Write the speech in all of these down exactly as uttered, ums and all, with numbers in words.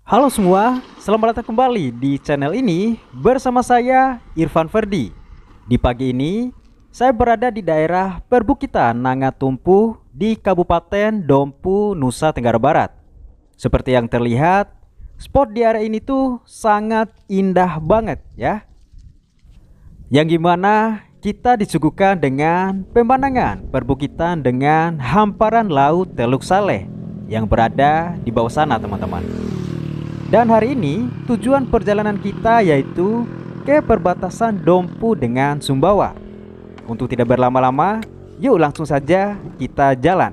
Halo semua, selamat datang kembali di channel ini bersama saya Irfan Ferdi. Di pagi ini, saya berada di daerah perbukitan Nangatumpu di Kabupaten Dompu, Nusa Tenggara Barat. Seperti yang terlihat, spot di area ini tuh sangat indah banget ya. Yang gimana kita disuguhkan dengan pemandangan perbukitan dengan hamparan laut Teluk Saleh yang berada di bawah sana teman-teman. Dan hari ini tujuan perjalanan kita yaitu ke perbatasan Dompu dengan Sumbawa. Untuk tidak berlama-lama, yuk langsung saja kita jalan.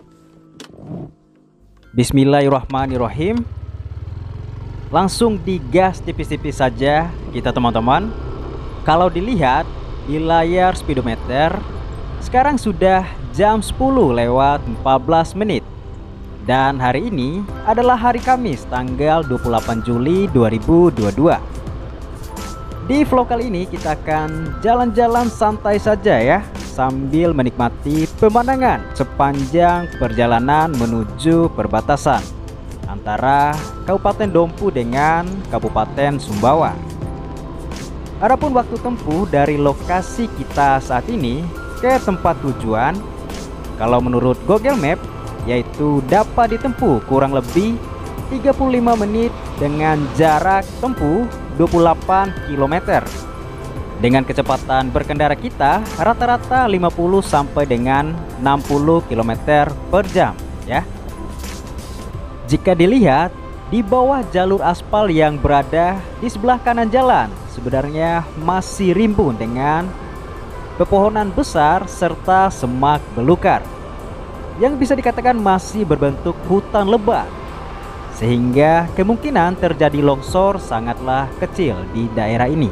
Bismillahirrahmanirrahim. Langsung digas tipis-tipis saja kita teman-teman. Kalau dilihat di layar speedometer, sekarang sudah jam sepuluh lewat empat belas menit. Dan hari ini adalah hari Kamis tanggal dua puluh delapan Juli dua ribu dua puluh dua. Di vlog kali ini kita akan jalan-jalan santai saja ya, sambil menikmati pemandangan sepanjang perjalanan menuju perbatasan antara Kabupaten Dompu dengan Kabupaten Sumbawa. Adapun waktu tempuh dari lokasi kita saat ini ke tempat tujuan, kalau menurut Google Map, yaitu dapat ditempuh kurang lebih tiga puluh lima menit dengan jarak tempuh dua puluh delapan kilometer. Dengan kecepatan berkendara kita rata-rata lima puluh sampai dengan enam puluh kilometer per jam ya. Jika dilihat di bawah jalur aspal yang berada di sebelah kanan jalan, sebenarnya masih rimbun dengan pepohonan besar serta semak belukar yang bisa dikatakan masih berbentuk hutan lebat, sehingga kemungkinan terjadi longsor sangatlah kecil di daerah ini.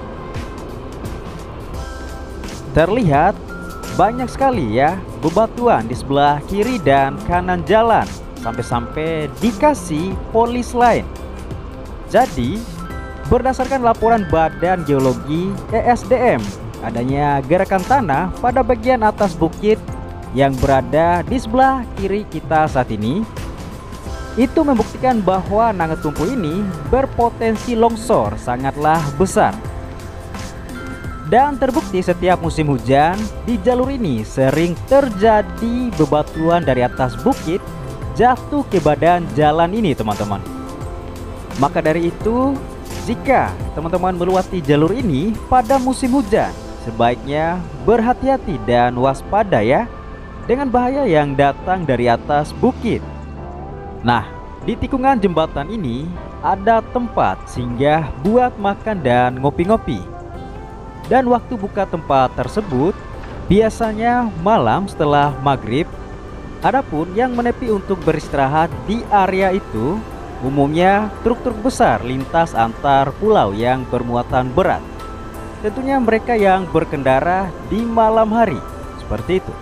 Terlihat banyak sekali ya bebatuan di sebelah kiri dan kanan jalan, sampai-sampai dikasih polis lain. Jadi berdasarkan laporan Badan Geologi E S D M, adanya gerakan tanah pada bagian atas bukit yang berada di sebelah kiri kita saat ini, itu membuktikan bahwa Nangatumpu ini berpotensi longsor sangatlah besar. Dan terbukti setiap musim hujan di jalur ini sering terjadi bebatuan dari atas bukit jatuh ke badan jalan ini teman-teman. Maka dari itu, jika teman-teman melewati jalur ini pada musim hujan, sebaiknya berhati-hati dan waspada ya dengan bahaya yang datang dari atas bukit. Nah, di tikungan jembatan ini ada tempat singgah buat makan dan ngopi-ngopi. Dan waktu buka tempat tersebut biasanya malam setelah maghrib. Adapun yang menepi untuk beristirahat di area itu umumnya truk-truk besar lintas antar pulau yang bermuatan berat. Tentunya mereka yang berkendara di malam hari seperti itu.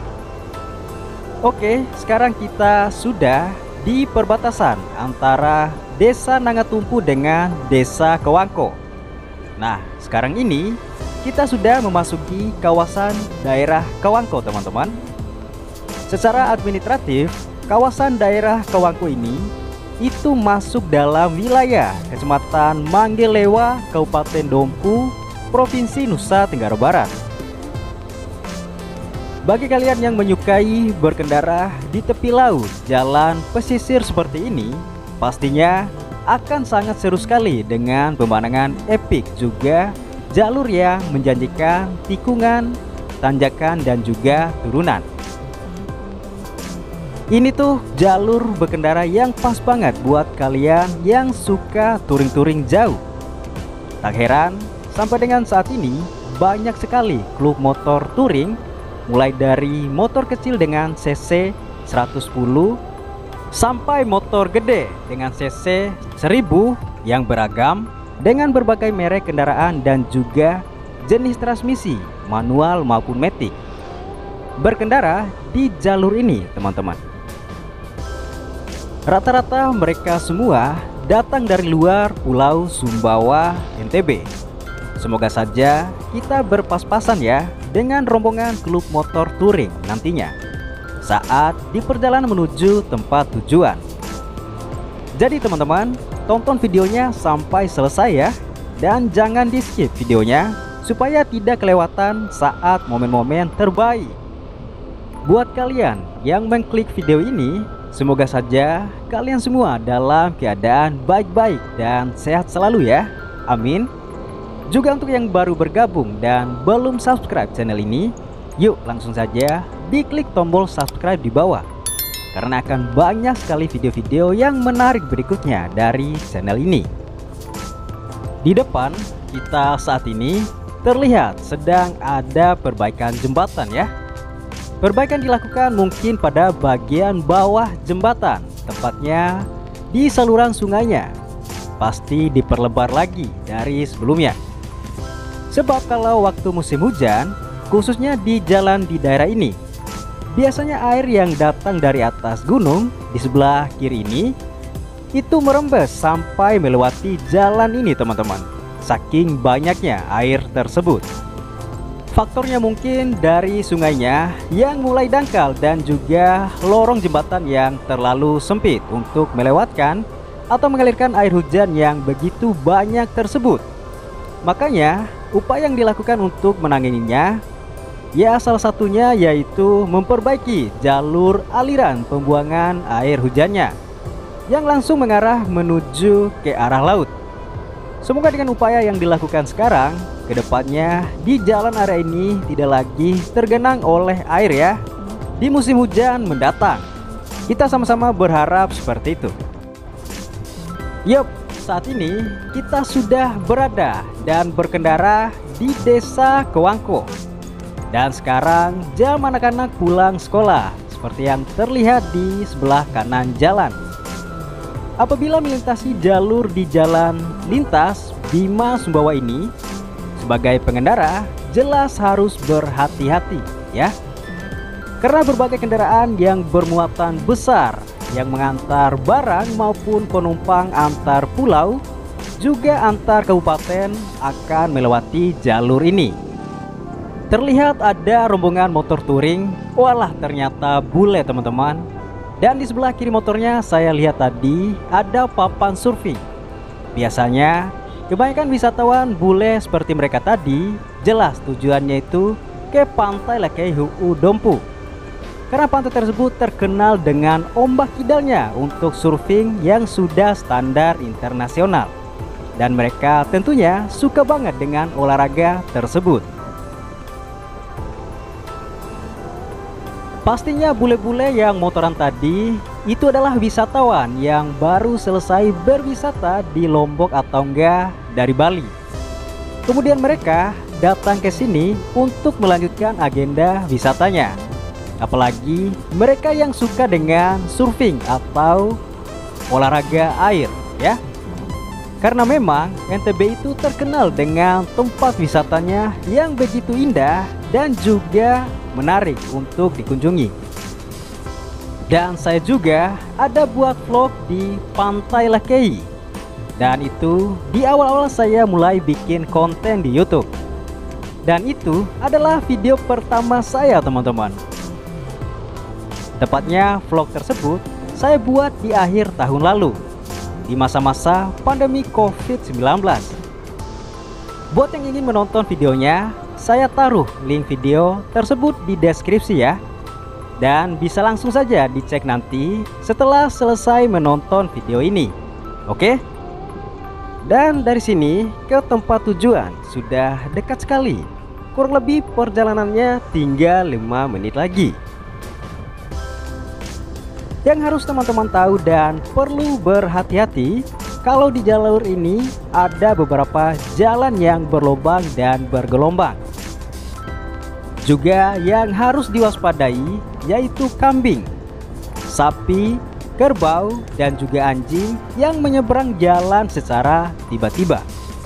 Oke, sekarang kita sudah di perbatasan antara Desa Nangatumpu dengan Desa Kewangko. Nah, sekarang ini kita sudah memasuki kawasan daerah Kewangko teman-teman. Secara administratif, kawasan daerah Kewangko ini itu masuk dalam wilayah Kecamatan Manggelewa, Kabupaten Dompu, Provinsi Nusa Tenggara Barat. Bagi kalian yang menyukai berkendara di tepi laut, jalan pesisir seperti ini, pastinya akan sangat seru sekali dengan pemandangan epik, juga jalur yang menjanjikan tikungan, tanjakan dan juga turunan. Ini tuh jalur berkendara yang pas banget buat kalian yang suka touring-touring jauh. Tak heran sampai dengan saat ini banyak sekali klub motor touring, mulai dari motor kecil dengan cc seratus sepuluh sampai motor gede dengan cc seribu yang beragam dengan berbagai merek kendaraan dan juga jenis transmisi manual maupun matic berkendara di jalur ini teman-teman. Rata-rata mereka semua datang dari luar Pulau Sumbawa, N T B. Semoga saja kita berpas-pasan ya dengan rombongan klub motor touring nantinya saat di perjalanan menuju tempat tujuan. Jadi teman-teman, tonton videonya sampai selesai ya. Dan jangan di skip videonya supaya tidak kelewatan saat momen-momen terbaik. Buat kalian yang mengklik video ini, semoga saja kalian semua dalam keadaan baik-baik dan sehat selalu ya. Amin. Juga untuk yang baru bergabung dan belum subscribe channel ini, yuk langsung saja diklik tombol subscribe di bawah, karena akan banyak sekali video-video yang menarik berikutnya dari channel ini. Di depan kita saat ini terlihat sedang ada perbaikan jembatan ya. Perbaikan dilakukan mungkin pada bagian bawah jembatan, tepatnya di saluran sungainya. Pasti diperlebar lagi dari sebelumnya. Sebab kalau waktu musim hujan, khususnya di jalan di daerah ini, biasanya air yang datang dari atas gunung di sebelah kiri ini itu merembes sampai melewati jalan ini teman-teman. Saking banyaknya air tersebut. Faktornya mungkin dari sungainya yang mulai dangkal dan juga lorong jembatan yang terlalu sempit untuk melewatkan atau mengalirkan air hujan yang begitu banyak tersebut. Makanya upaya yang dilakukan untuk menanganinya, ya salah satunya yaitu memperbaiki jalur aliran pembuangan air hujannya yang langsung mengarah menuju ke arah laut. Semoga dengan upaya yang dilakukan sekarang, kedepannya di jalan area ini tidak lagi tergenang oleh air ya di musim hujan mendatang. Kita sama-sama berharap seperti itu. Yup, saat ini kita sudah berada dan berkendara di Desa Kewangko. Dan sekarang jam anak-anak pulang sekolah seperti yang terlihat di sebelah kanan jalan. Apabila melintasi jalur di jalan lintas Bima Sumbawa ini, sebagai pengendara jelas harus berhati-hati ya. Karena berbagai kendaraan yang bermuatan besar yang mengantar barang maupun penumpang antar pulau juga antar kabupaten akan melewati jalur ini. Terlihat ada rombongan motor touring. Walah, ternyata bule teman-teman. Dan di sebelah kiri motornya saya lihat tadi ada papan surfing. Biasanya kebanyakan wisatawan bule seperti mereka tadi jelas tujuannya itu ke Pantai Lakei Huu Dompu. Karena pantai tersebut terkenal dengan ombak kidalnya untuk surfing yang sudah standar internasional. Dan mereka tentunya suka banget dengan olahraga tersebut. Pastinya bule-bule yang motoran tadi itu adalah wisatawan yang baru selesai berwisata di Lombok atau enggak dari Bali. Kemudian mereka datang ke sini untuk melanjutkan agenda wisatanya. Apalagi mereka yang suka dengan surfing atau olahraga air ya. Karena memang N T B itu terkenal dengan tempat wisatanya yang begitu indah dan juga menarik untuk dikunjungi. Dan saya juga ada buat vlog di Pantai Lakei. Dan itu di awal-awal saya mulai bikin konten di YouTube. Dan itu adalah video pertama saya teman-teman. Tepatnya vlog tersebut saya buat di akhir tahun lalu, di masa-masa pandemi covid sembilan belas. Buat yang ingin menonton videonya, saya taruh link video tersebut di deskripsi ya. Dan bisa langsung saja dicek nanti setelah selesai menonton video ini. Oke? Dan dari sini ke tempat tujuan sudah dekat sekali. Kurang lebih perjalanannya tinggal lima menit lagi. Yang harus teman-teman tahu dan perlu berhati-hati, kalau di jalur ini ada beberapa jalan yang berlubang dan bergelombang. Juga yang harus diwaspadai yaitu kambing, sapi, kerbau, dan juga anjing yang menyeberang jalan secara tiba-tiba.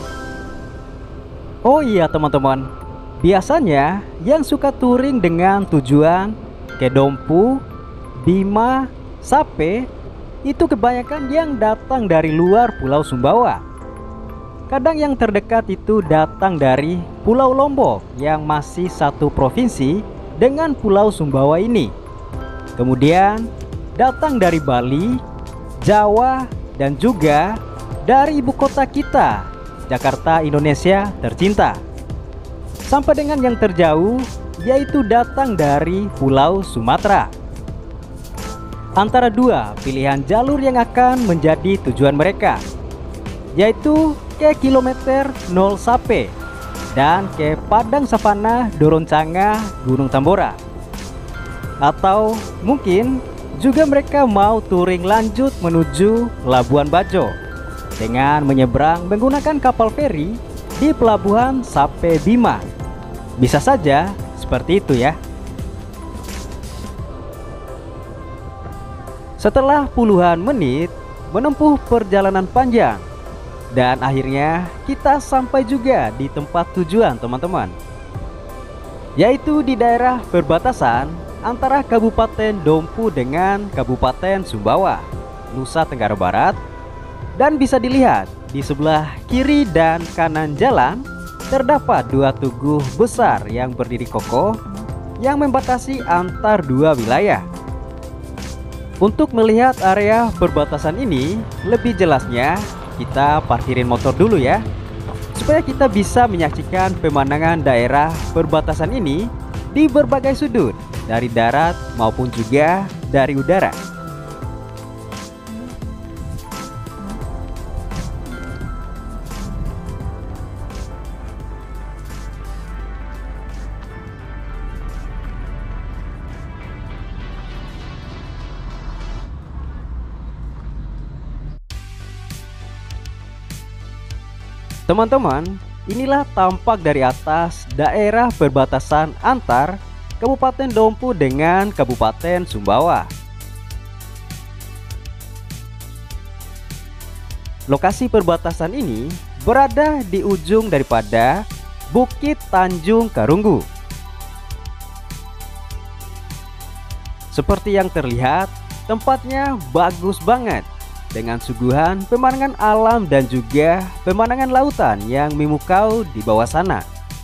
Oh iya teman-teman, biasanya yang suka touring dengan tujuan ke Dompu, Bima, Sape itu kebanyakan yang datang dari luar Pulau Sumbawa. Kadang yang terdekat itu datang dari Pulau Lombok yang masih satu provinsi dengan Pulau Sumbawa ini. Kemudian datang dari Bali, Jawa, dan juga dari ibu kota kita, Jakarta, Indonesia tercinta, sampai dengan yang terjauh, yaitu datang dari Pulau Sumatera. Antara dua pilihan jalur yang akan menjadi tujuan mereka, yaitu ke kilometer nol Sape dan ke Padang Savana Doroncanga Gunung Tambora. Atau mungkin juga mereka mau touring lanjut menuju Labuan Bajo dengan menyeberang menggunakan kapal feri di Pelabuhan Sape Bima. Bisa saja seperti itu ya. Setelah puluhan menit menempuh perjalanan panjang, dan akhirnya kita sampai juga di tempat tujuan teman-teman, yaitu di daerah perbatasan antara Kabupaten Dompu dengan Kabupaten Sumbawa, Nusa Tenggara Barat. Dan bisa dilihat di sebelah kiri dan kanan jalan terdapat dua tugu besar yang berdiri kokoh yang membatasi antar dua wilayah. Untuk melihat area perbatasan ini lebih jelasnya, kita parkirin motor dulu ya, supaya kita bisa menyaksikan pemandangan daerah perbatasan ini di berbagai sudut, dari darat maupun juga dari udara. Teman-teman, inilah tampak dari atas daerah perbatasan antar Kabupaten Dompu dengan Kabupaten Sumbawa. Lokasi perbatasan ini berada di ujung daripada Bukit Tanjung Karunggu. Seperti yang terlihat, tempatnya bagus banget, dengan suguhan pemandangan alam dan juga pemandangan lautan yang memukau di bawah sana.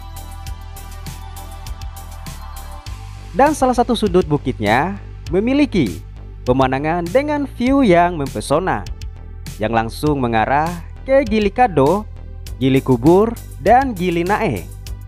Dan salah satu sudut bukitnya memiliki pemandangan dengan view yang mempesona, yang langsung mengarah ke Gili Kado, Gili Kubur, dan Gili Nae.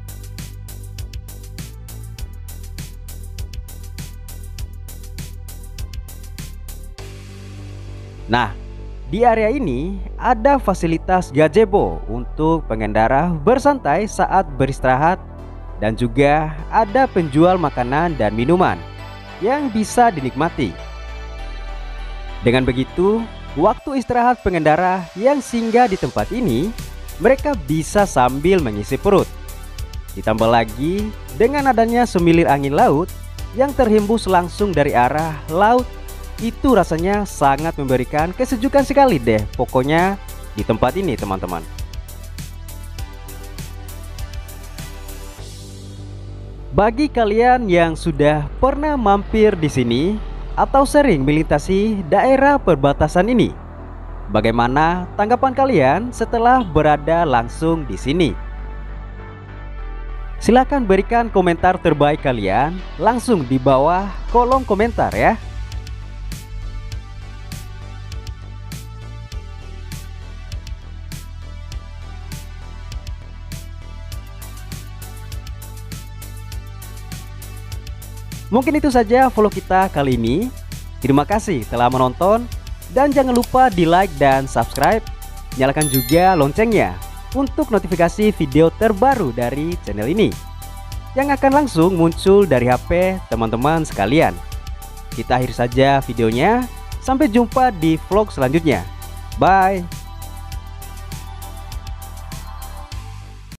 Nah, di area ini ada fasilitas gazebo untuk pengendara bersantai saat beristirahat, dan juga ada penjual makanan dan minuman yang bisa dinikmati. Dengan begitu, waktu istirahat pengendara yang singgah di tempat ini, mereka bisa sambil mengisi perut. Ditambah lagi dengan adanya semilir angin laut yang terhembus langsung dari arah laut, itu rasanya sangat memberikan kesejukan sekali deh pokoknya di tempat ini teman-teman. Bagi kalian yang sudah pernah mampir di sini atau sering melintasi daerah perbatasan ini, bagaimana tanggapan kalian setelah berada langsung di sini? Silahkan berikan komentar terbaik kalian langsung di bawah kolom komentar ya. Mungkin itu saja vlog kita kali ini. Terima kasih telah menonton, dan jangan lupa di like dan subscribe. Nyalakan juga loncengnya untuk notifikasi video terbaru dari channel ini, yang akan langsung muncul dari H P teman-teman sekalian. Kita akhiri saja videonya. Sampai jumpa di vlog selanjutnya. Bye.